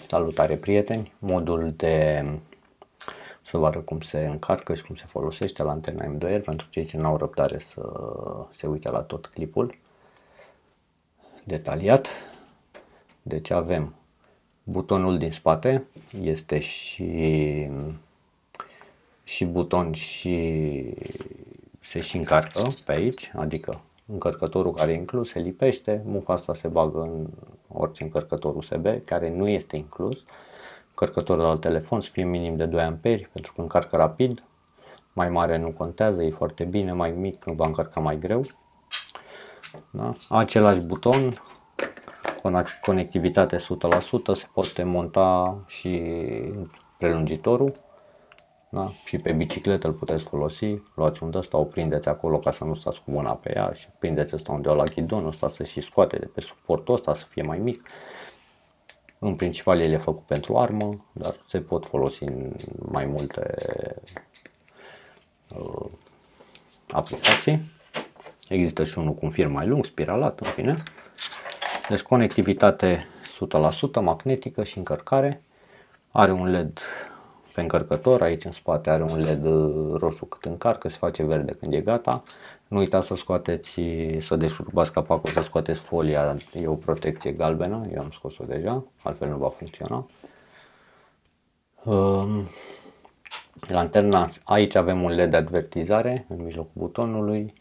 Salutare prieteni, modul de să vă arăt cum se încarcă și cum se folosește lanterna M2R pentru cei ce n-au răbdare să se uite la tot clipul detaliat. Deci avem butonul din spate, este și buton și se și încarcă pe aici, adică încărcătorul care e inclus se lipește, mufa asta se bagă în orice încărcător USB care nu este inclus. Încărcătorul al telefon să fie minim de 2 amperi pentru că încarcă rapid, mai mare nu contează, e foarte bine, mai mic va încărca mai greu. Da? Același buton, conectivitate 100%, se poate monta și prelungitorul. Da? Și pe bicicletă îl puteți folosi, luați un ăsta, o prindeți acolo ca să nu stați cu mâna pe ea și prindeți ăsta undeva la ghidon, ăsta să și scoate de pe suportul ăsta să fie mai mic. În principal el e făcut pentru armă, dar se pot folosi în mai multe aplicații. Există și unul cu un fir mai lung, spiralat, în fine. Deci conectivitate 100%, magnetică și încărcare. Are un LED pe încărcător, aici în spate are un LED roșu cât încarcă, se face verde când e gata. Nu uitați să scoateți, să deșurubați capacul, să scoateți folia, e o protecție galbenă, eu am scos-o deja, altfel nu va funcționa. Lanterna, aici avem un LED de avertizare în mijlocul butonului,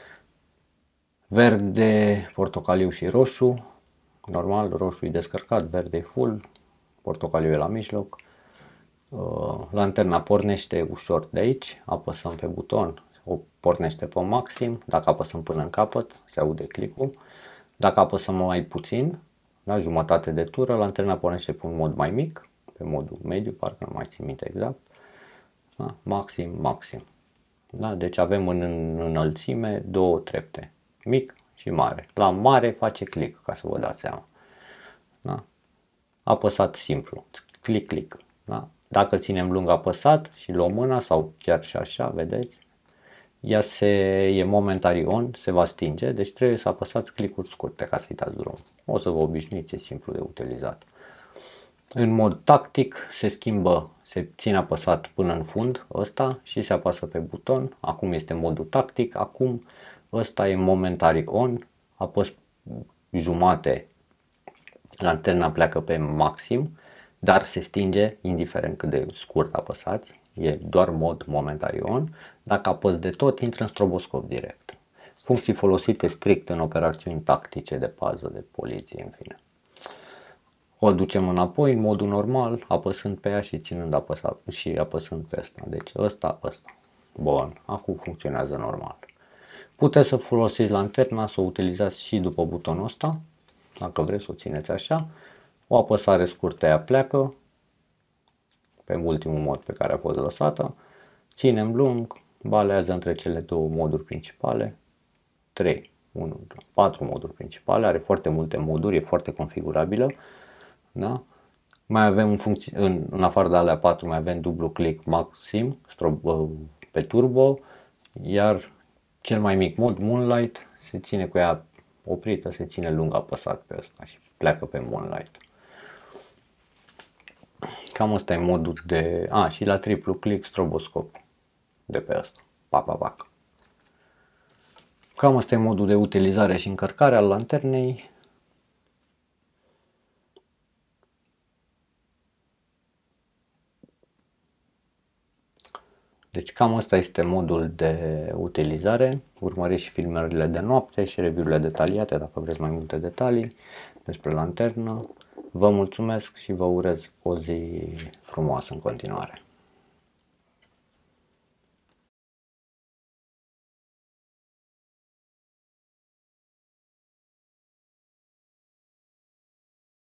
verde, portocaliu și roșu, normal, roșu e descărcat, verde e full, portocaliu e la mijloc. Lanterna pornește ușor de aici, apăsăm pe buton, o pornește pe maxim, dacă apăsăm până în capăt, se aude clicul. Dacă apăsăm mai puțin, la jumătate de tură, lanterna pornește pe un mod mai mic, pe modul mediu, parcă nu mai țin minte exact. Da? Maxim. Da? Deci avem în înălțime două trepte, mic și mare. La mare face click, ca să vă dați seama. Da? Apăsat simplu, click. Da? Dacă ținem lung apăsat și luăm mâna sau chiar și așa, vedeți, ea e momentariu on, se va stinge, deci trebuie să apăsați click-uri scurte ca să-i dați drum. O să vă obișnuiți, e simplu de utilizat. În mod tactic se schimbă, se ține apăsat până în fund ăsta și se apasă pe buton. Acum este modul tactic, acum ăsta e momentariu on, apăs jumate, lanterna pleacă pe maxim, dar se stinge indiferent cât de scurt apăsați, e doar mod momentariu on. Dacă apăs de tot, intră în stroboscop direct. Funcții folosite strict în operațiuni tactice de pază, de poliție, în fine. O ducem înapoi în modul normal, apăsând pe ea și ținând apăsat și apăsând pe asta. Deci ăsta. Bun, acum funcționează normal. Puteți să folosiți lanterna, să o utilizați și după butonul ăsta, dacă vreți să o țineți așa. O apăsare scurtă ea pleacă pe ultimul mod pe care a fost lăsată. Ținem lung, balează între cele două moduri principale. 4 moduri principale, are foarte multe moduri, e foarte configurabilă. Da? Mai avem în afară de alea 4 mai avem dublu click maxim pe turbo, iar cel mai mic mod, Moonlight, se ține cu ea oprită, se ține lung apăsat pe ăsta și pleacă pe Moonlight. Cam ăsta e modul de... și la triplu click stroboscop de pe asta. Pac. Cam ăsta e modul de utilizare și încărcare al lanternei. Deci cam ăsta este modul de utilizare. Urmăriți și filmările de noapte și review-urile detaliate dacă vreți mai multe detalii despre lanternă. Vă mulțumesc și vă urez o zi frumoasă în continuare.